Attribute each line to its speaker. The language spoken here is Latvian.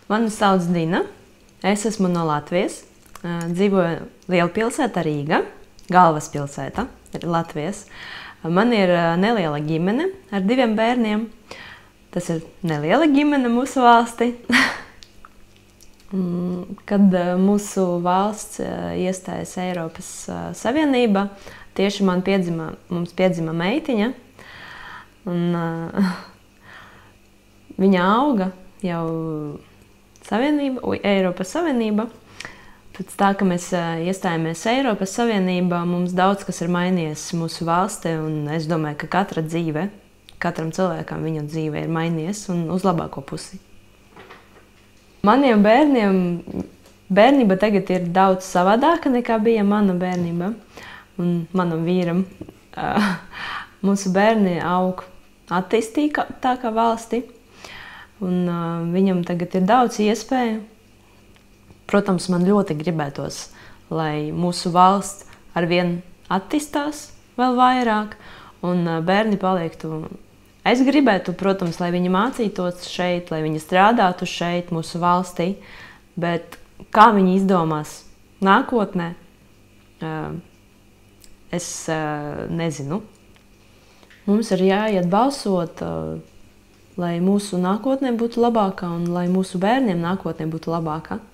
Speaker 1: Mani sauc Dina. Es esmu no Latvijas. Dzīvoju lielpilsētā Rīga, galvaspilsēta Latvijas. Man ir neliela ģimene ar 2 bērniem. Tas ir neliela ģimene mūsu valstī. Kad mūsu valsts iestājas Eiropas Savienībā, tieši mums piedzima meitiņa. Un, viņa auga jau Eiropas Savienība. Pēc tā, ka mēs iestājāmies Eiropas Savienībā, mums daudz kas ir mainījies mūsu valstī, un es domāju, ka katram cilvēkam viņa dzīve ir mainījies un uz labāko pusi. Maniem bērniem bērnība tagad ir daudz savādāka nekā bija mana bērnība un manam vīram. Mūsu bērni aug attīstītākā valstī, un viņam tagad ir daudz iespēju. Protams, man ļoti gribētos, lai mūsu valsts arvien attīstās vēl vairāk, un bērni paliktu. Es gribētu, protams, lai viņi mācītos šeit, lai viņi strādātu šeit, mūsu valstī, bet kā viņi izdomās nākotnē, es nezinu. Mums ir jāiet balsot, lai mūsu nākotnē būtu labāka un lai mūsu bērniem nākotnē būtu labāka.